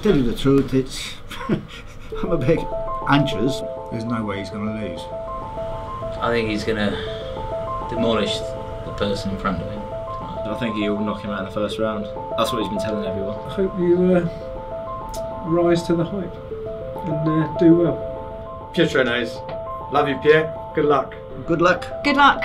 tell you the truth, it's I'm a bit anxious. There's no way he's going to lose. I think he's going to demolish the person in front of him. I think he'll knock him out in the first round. That's what he's been telling everyone. I hope you rise to the hype and do well. Pietro knows. Love you, Pierre. Good luck. Good luck. Good luck.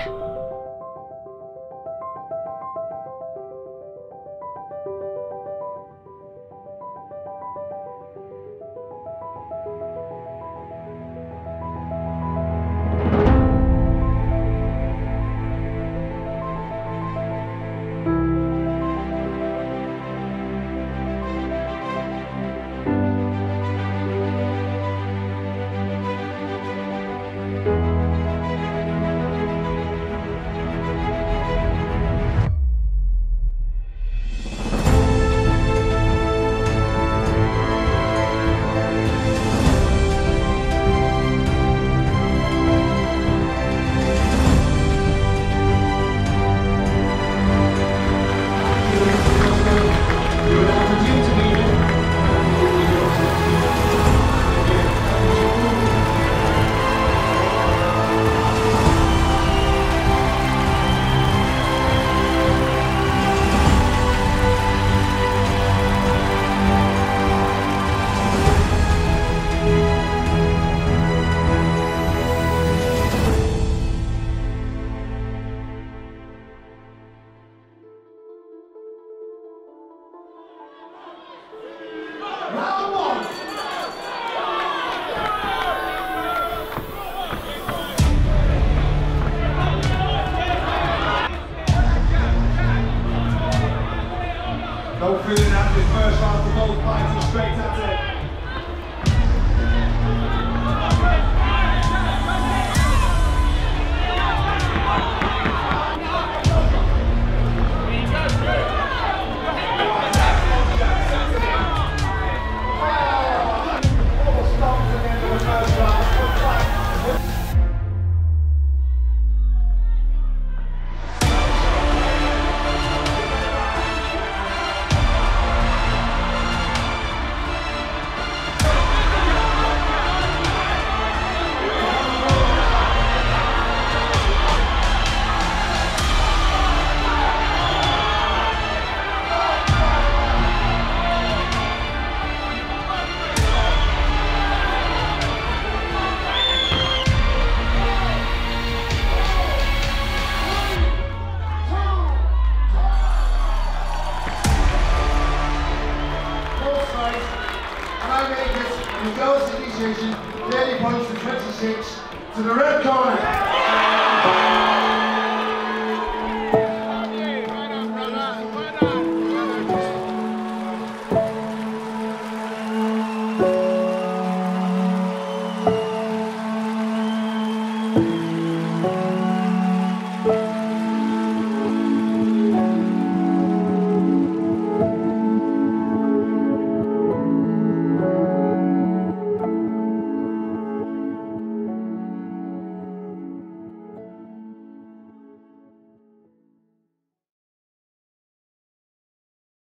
No feeling after the first round for both fighters, straight at it. And he goes to decision, 30 points to 26 to the red corner.